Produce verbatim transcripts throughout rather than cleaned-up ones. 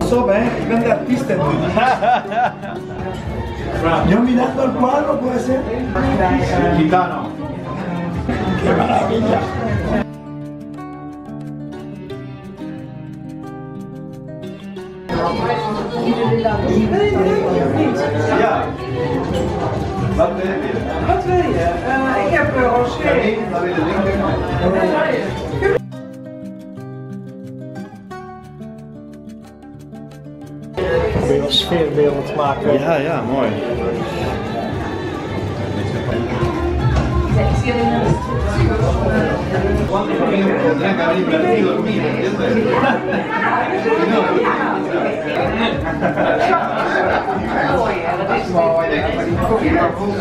Pas op, hè. Ik ben de artiest. Yo mirando el cuadro, puede ser. Gitano. Qué maravilla. Ja. Wat wil je? Wat wil je? Uh, ik heb uh, roché. Nee, dan wil je linker. Wil je een sfeerbeeld maken? Ja, ja, mooi. Dat is mooi, denk ik.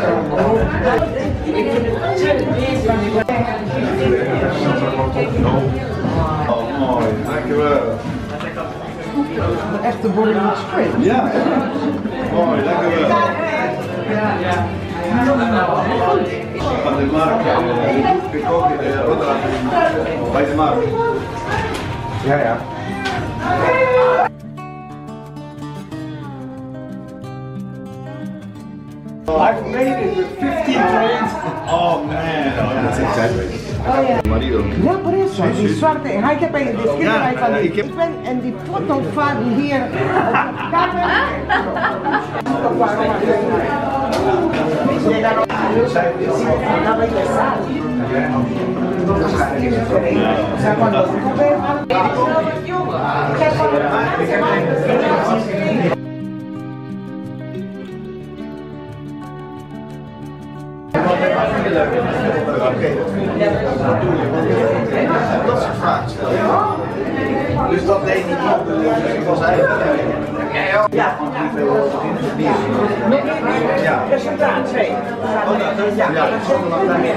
Oh, mooi, dankjewel. Een echte Bollywood script. Ja, mooi, dankjewel. Van de markt, gekocht in de Dordrecht, bij de markt. Ja, ja. I've made it with fifteen trains. Oh man, oh, dat is exactly. Oh ja. Marido. Ja, por eso, die zwarte. En ik heb een de schilderij van die. ik heb... Ik ben en die foto van hier op de kamer. Dat soort vragen stellen. Dus dat deed hij niet. Ik was eigenlijk. Ja. Ja. Ja. Resultaat twee. Ja, dat is ook nog een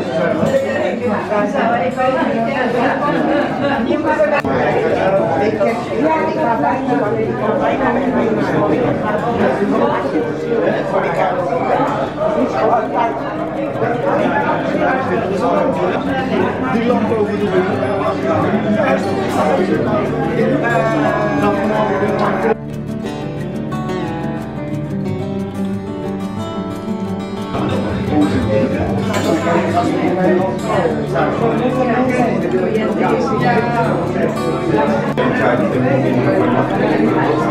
ik ga bijna, ik ga bijna met Die lamp over de Ja.